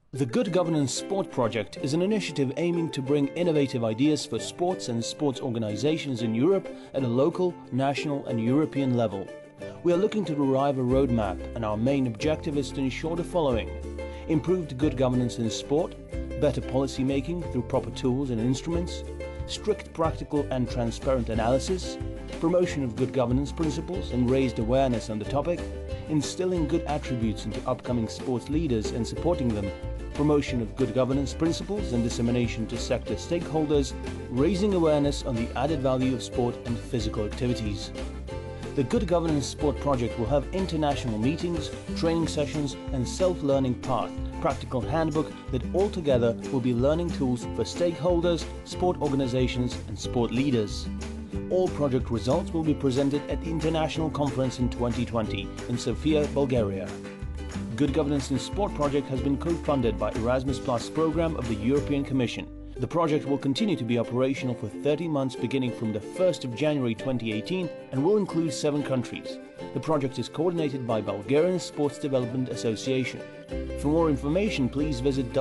The Good Governance Sport Project is an initiative aiming to bring innovative ideas for sports and sports organizations in Europe at a local, national and European level. We are looking to derive a roadmap, and our main objective is to ensure the following: improved good governance in sport, better policy making through proper tools and instruments, strict practical and transparent analysis, promotion of good governance principles and raised awareness on the topic, instilling good attributes into upcoming sports leaders and supporting them, promotion of good governance principles and dissemination to sector stakeholders, raising awareness on the added value of sport and physical activities. The Good Governance Sport Project will have international meetings, training sessions and self-learning path, practical handbook that altogether will be learning tools for stakeholders, sport organizations and sport leaders. All project results will be presented at the International Conference in 2020 in Sofia, Bulgaria. Good Governance in Sport project has been co-funded by Erasmus Plus program of the European Commission. The project will continue to be operational for 30 months beginning from the 1st of January 2018 and will include 7 countries. The project is coordinated by Bulgarian Sports Development Association. For more information, please visit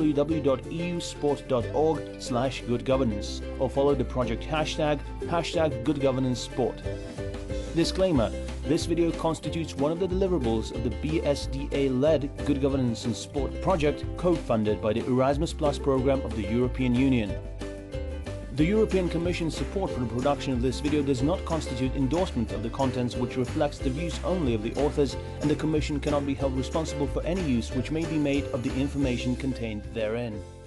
www.eusport.org/goodgovernance or follow the project hashtag #GoodGovernanceSport. Disclaimer: this video constitutes one of the deliverables of the BSDA-led Good Governance in Sport project co-funded by the Erasmus Plus program of the European Union. The European Commission's support for the production of this video does not constitute endorsement of the contents, which reflects the views only of the authors, and the Commission cannot be held responsible for any use which may be made of the information contained therein.